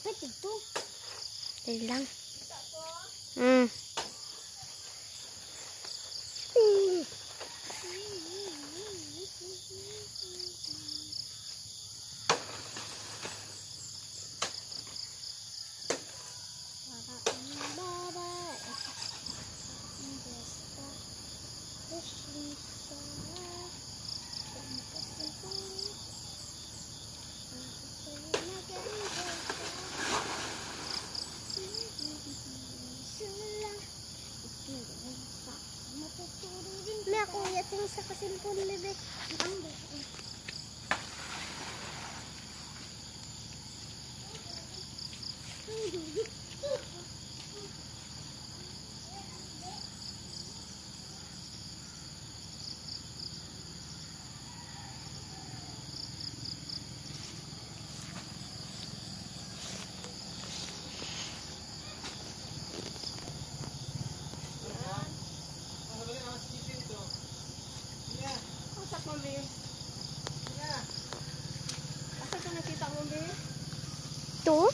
Kapit ito. Dali lang. May ako yating sa kasimpon libe. Ang Ito?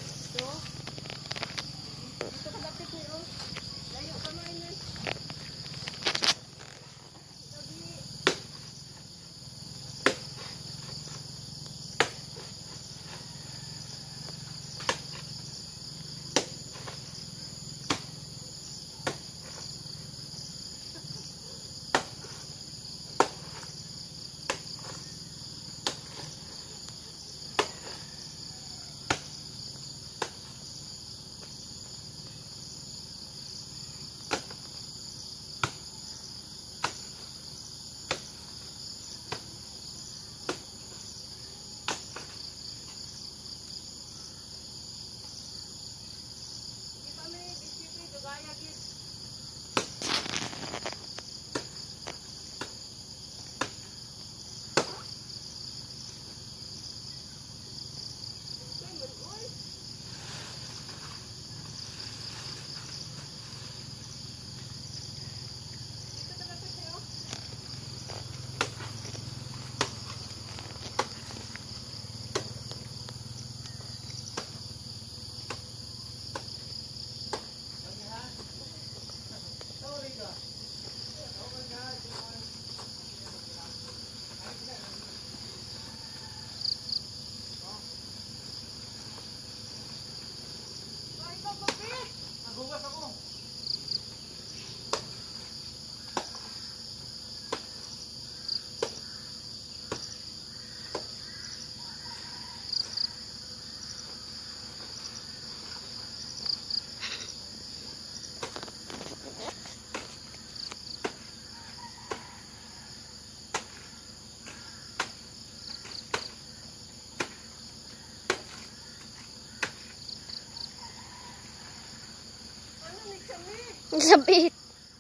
Ang sabit.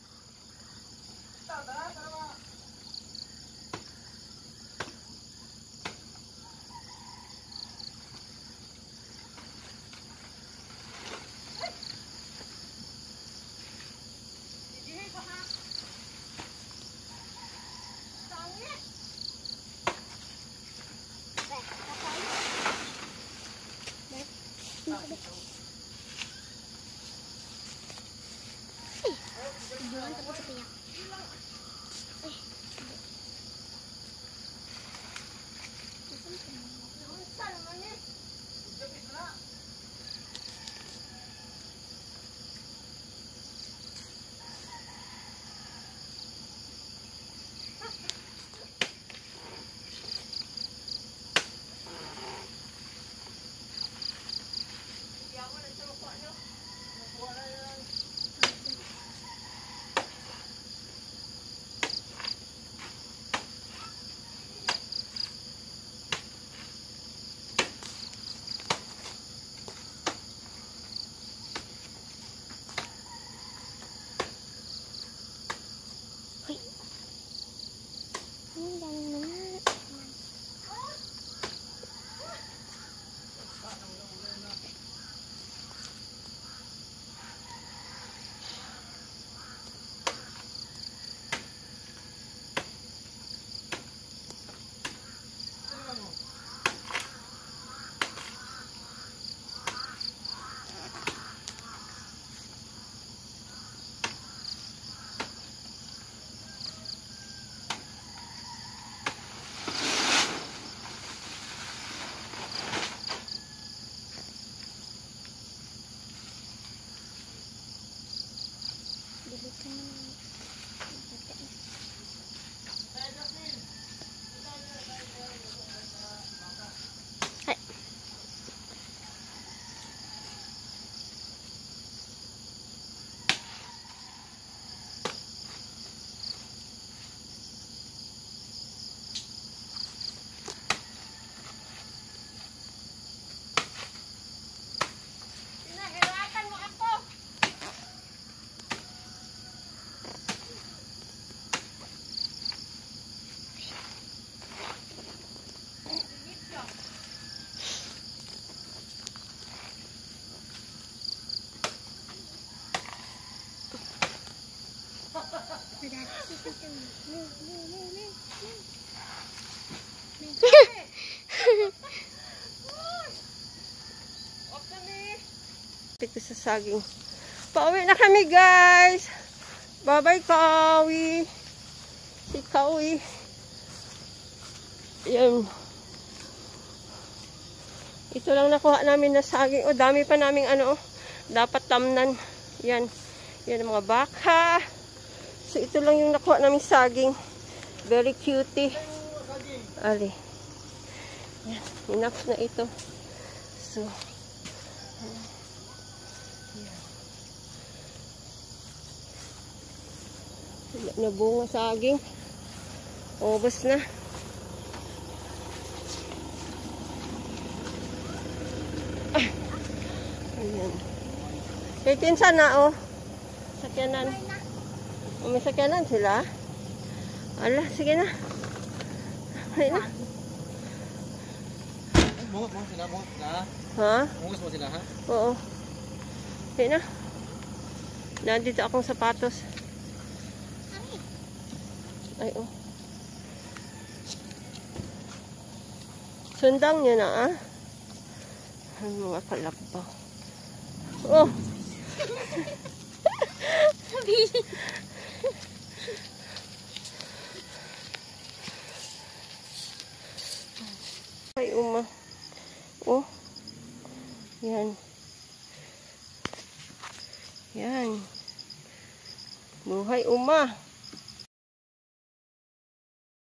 Tujuan tapi sepiak. Ay. Nahirapan mo ako. Dito sa saging. Pauwi na kami, guys. Bye-bye, Kawi. Si Kawi. Yan. Ito lang nakuha namin na saging. O, dami pa naming ano, dapat tamnan. Yan. Yan ang mga baka. So, ito lang yung nakuha namin saging. Very cutie. Ali. Yan. Enough na ito. So, nabunga saging. Ubos na. Ayan. Kay pinsan na, oh. Sakyanan. Oh, may sakyanan sila. Ala, sige na. Ay na. Bungas mo sila, bungas sila. Ha? Bungas mo sila, ha? Oo. Sige na. Nandito akong sapatos. Ay, oh. Sundang niya na, ah. Ang mga kalakpa. Oh! Ay, uma. Oh. Yan. Yan. Buhay uma.